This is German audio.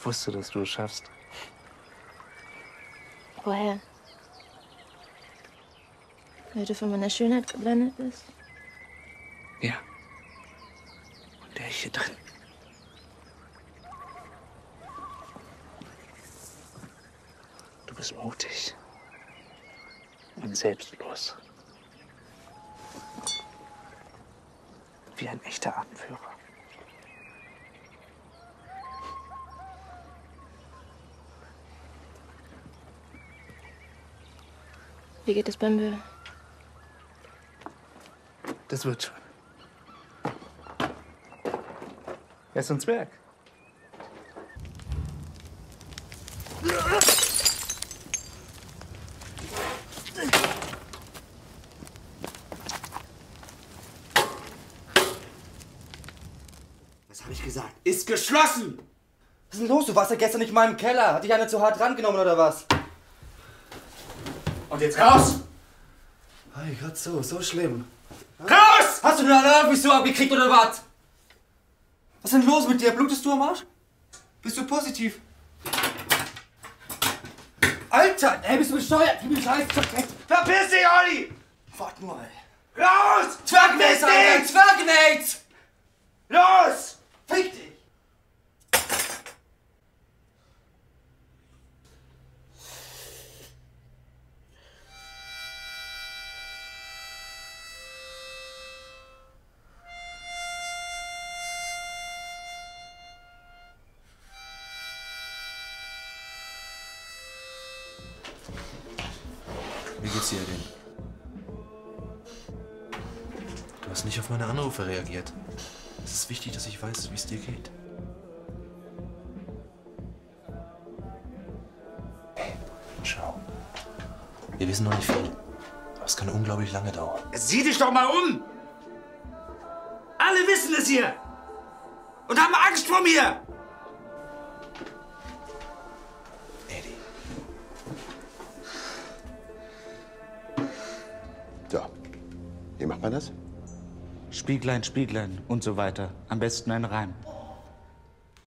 wusste, dass du es schaffst. Woher? Weil du von meiner Schönheit geblendet bist? Ja. Und der hier drin. Du bist mutig. Und selbstlos. Wie ein echter Anführer. Wie geht es beim Müll? Das wird schon. Erst ins Werk. Was habe ich gesagt? Ist geschlossen! Was ist denn los? Du warst ja gestern nicht mal im Keller. Hat dich einer zu hart rangenommen oder was? Und jetzt raus! Hey, Gott, so schlimm. Raus! Hast du eine Alarmwieso abgekriegt oder was? Was ist denn los mit dir? Blutest du am Arsch? Bist du positiv? Alter, ey, bist du bescheuert? Gib mir Scheiß. Verpiss dich, Olli! Warte mal. Raus! Zwergnates, Alter! dich! Zwergnates! Los! Fick dich! Wie geht's dir denn? Du hast nicht auf meine Anrufe reagiert. Es ist wichtig, dass ich weiß, wie es dir geht. Hey, schau. Wir wissen noch nicht viel. Aber es kann unglaublich lange dauern. Sieh dich doch mal um! Alle wissen es hier! Und haben Angst vor mir! Eddie. So, wie macht man das? Spieglein, Spieglein und so weiter. Am besten ein Reim.